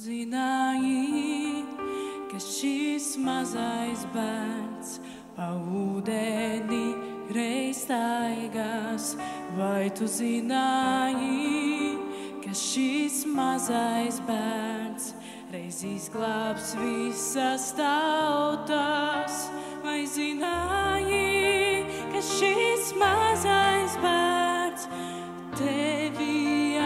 zināji, ka šis mazais bērns pa ūdeni reiz staigās? Vai tu zināji, ka šis mazais bērns reiz izglābs visas tautas? Vai zināji, ka šis mazais bērns tevi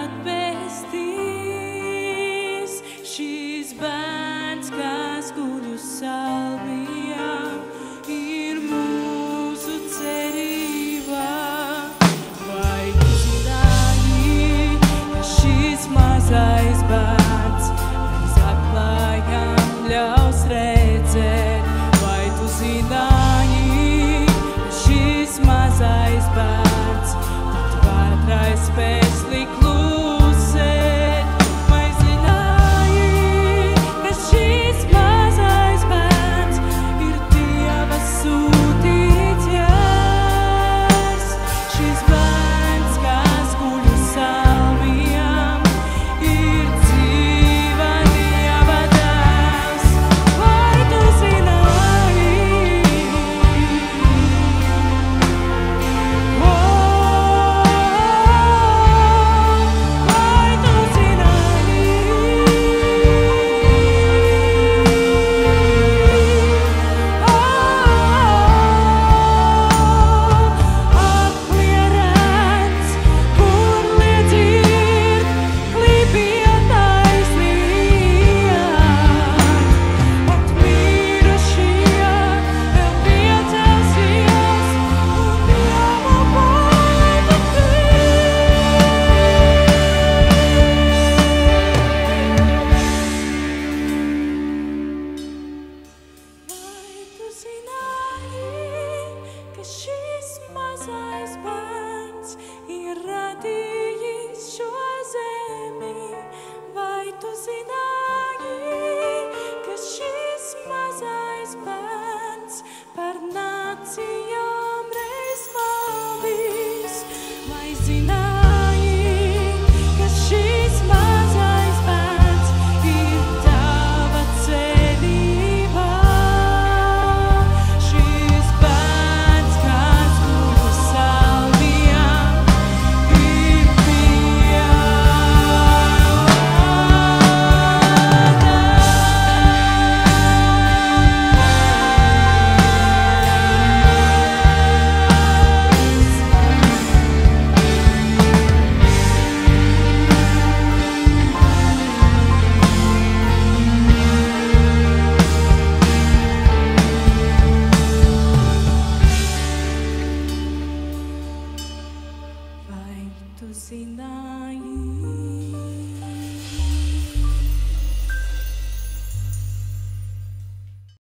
atpestīs? Šis bērns, kas guļ uz salmiem, ir mūsu cerība. Vai tu zināji, ka šis mazais bērns reiz aklajam ļaus redzēt? Vai tu zināji, ka šis mazais bērns tad vētrais spēs likt klusēt? Vai zināji, ka šis mazais bērns ir Dieva sūtīts jērs? Šis bērns, kas guļ uz salmiem, ir dzīva Dieva dēls. Vai tu zināji? Vai tu zināji? Aklie redz, kur liedzird, klipie taisnījāt. Pat mirušie vēl piecelsies un Dievu Vai tu zināji, ka šis mazais bērns ir radījis šo zemi? Vai tu zināji, ka šis mazais bērns par nācijām reiz valdīs? Vai zināji, ka šis mazais bērns ir tava cerība? Šis bērns, kas guļ uz salmiem, ir Dieva Vai tu zināji?